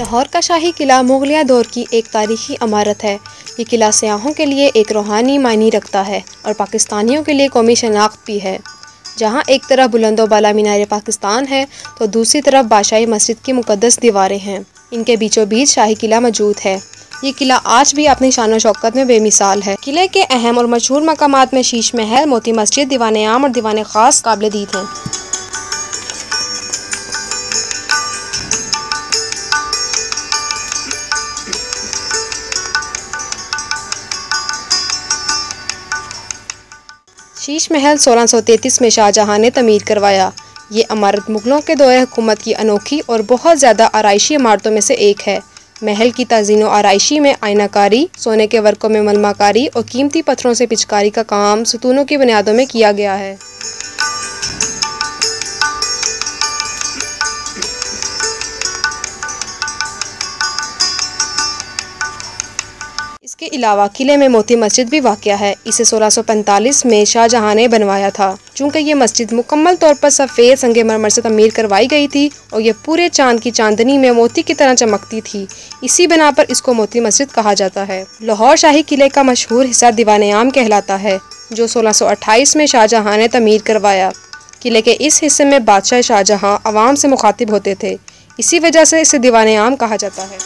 लाहौर का शाही किला मुगलिया दौर की एक तारीखी इमारत है। ये किला सयाहों के लिए एक रूहानी मायने रखता है और पाकिस्तानियों के लिए कौमी शनाख्त भी है। जहाँ एक तरफ बुलंदो बाला मीनार पाकिस्तान है तो दूसरी तरफ बादशाही मस्जिद की मुकद्दस दीवारें हैं। इनके बीचों बीच शाही किला मौजूद है। ये किला आज भी अपनी शान शौकत में बेमिसाल है। किले के अहम और मशहूर मकामात में शीश महल, मोती मस्जिद, दीवान आम और दीवान खास काबिल दीद हैं। शीश महल 1633 में शाहजहां ने तमीर करवाया। ये इमारत मुगलों के दौरे हुकूमत की अनोखी और बहुत ज़्यादा आराइशी इमारतों में से एक है। महल की तज़ीनो आराइशी में आयनाकारी, सोने के वर्कों में मलमाकारी और कीमती पत्थरों से पिचकारी का काम सुतूनों की बुनियादों में किया गया है। इसके अलावा किले में मोती मस्जिद भी वाक़या है। इसे 1645 में शाहजहां ने बनवाया था। चूँकि ये मस्जिद मुकम्मल तौर पर सफ़ेद संगमरमर से तमीर करवाई गई थी और ये पूरे चांद की चांदनी में मोती की तरह चमकती थी, इसी बिना पर इसको मोती मस्जिद कहा जाता है। लाहौर शाही किले का मशहूर हिस्सा दीवान आम कहलाता है, जो 1628 में शाहजहां ने तमीर करवाया। किले के इस हिस्से में बादशाह शाहजहां अवाम से मुखातिब होते थे, इसी वजह से इसे दीवान आम कहा जाता है।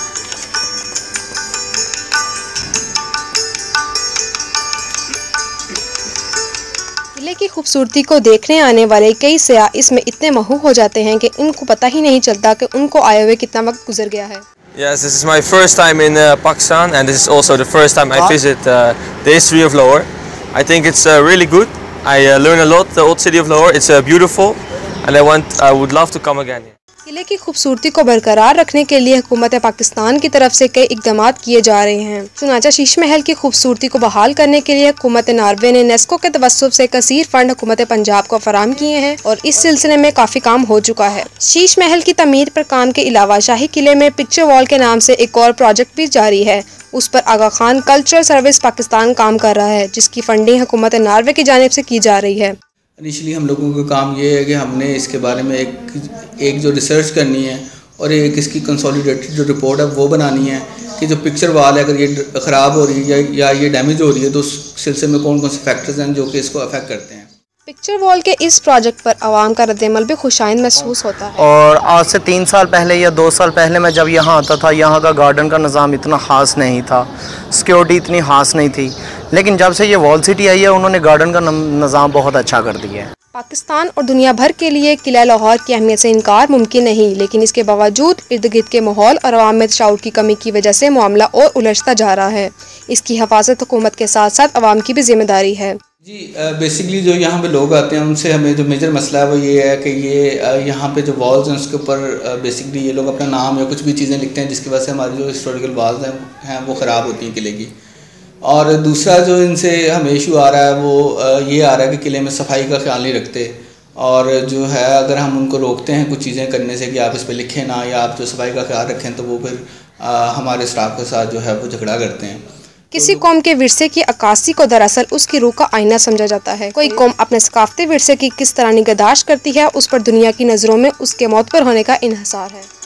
किले की खूबसूरती को देखने आने वाले कई सयाह इसमें इतने महू हो जाते हैं कि इनको पता ही नहीं चलता कि उनको आए हुए कितना वक्त गुजर गया है। Yes, this is my first time in Pakistan, and this is also the first time I visit the history of Lahore. I think it's really good. I learn a lot. The old city of Lahore, it's beautiful, and I would love to come again. किले की खूबसूरती को बरकरार रखने के लिए हुकूमत पाकिस्तान की तरफ से कई इक़दाम किए जा रहे हैं। चुनांचे शीश महल की खूबसूरती को बहाल करने के लिए हुकूमत नॉर्वे ने नेस्को के तवस्सुत से कसीर फंड हुकूमत पंजाब को फराहम किए हैं और इस सिलसिले में काफ़ी काम हो चुका है। शीश महल की तमीर पर काम के अलावा शाही किले में पिक्चर वॉल के नाम से एक और प्रोजेक्ट भी जारी है। उस पर आगा खान कल्चरल सर्विस पाकिस्तान काम कर रहा है, जिसकी फंडिंग हुकूमत नॉर्वे की जानिब से की जा रही है। इनिशियली हम लोगों का काम ये है कि हमने इसके बारे में एक जो रिसर्च करनी है और एक इसकी कंसोलिडेटेड जो रिपोर्ट है वो बनानी है कि जो पिक्चर वाल है अगर ये ख़राब हो रही है या ये डैमेज हो रही है तो उस सिलसिले में कौन कौन से फैक्टर्स हैं जो कि इसको अफेक्ट करते हैं। पिक्चर वॉल के इस प्रोजेक्ट पर आवाम का रद्दमल भी खुशाइन महसूस होता है। और आज से 3 साल पहले या 2 साल पहले मैं जब यहाँ आता था, यहाँ का गार्डन का निज़ाम इतना ख़ास नहीं था, सिक्योरिटी इतनी ख़ास नहीं थी, लेकिन जब से ये वॉल सिटी आई है उन्होंने गार्डन का निज़ाम बहुत अच्छा कर दिया है। पाकिस्तान और दुनिया भर के लिए किला लाहौर की अहमियत से इनकार मुमकिन नहीं, लेकिन इसके बावजूद इर्द गिर्द के माहौल और अवाम में शऊर की कमी की वजह से मामला और उलझता जा रहा है। इसकी हिफाजत हुकूमत के साथ साथ अवाम की भी जिम्मेदारी है। जी बेसिकली जो यहाँ पे लोग आते हैं उनसे हमें जो मेजर मसला है वो ये है कि ये यहाँ पे जो वॉल्स हैं उसके ऊपर बेसिकली ये लोग अपना नाम या कुछ भी चीज़ें लिखते हैं, जिसकी वजह से हमारी जो हिस्टोरिकल वॉल्स हैं वो ख़राब होती हैं किले की। और दूसरा जो इनसे हमें इशू आ रहा है वो ये आ रहा है कि किले में सफाई का ख्याल नहीं रखते, और जो है अगर हम उनको रोकते हैं कुछ चीज़ें करने से कि आप इस पर लिखें ना या आप जो सफाई का ख्याल रखें, तो वो फिर हमारे स्टाफ के साथ जो है वो झगड़ा करते हैं। किसी कौम के विरसे की अक्कासी को दरअसल उसकी रूह का आईना समझा जाता है। कोई कौम अपने सकाफती विरसे की किस तरह निगहदाश्त करती है, उस पर दुनिया की नज़रों में उसके मौत पर होने का इन्हिसार है।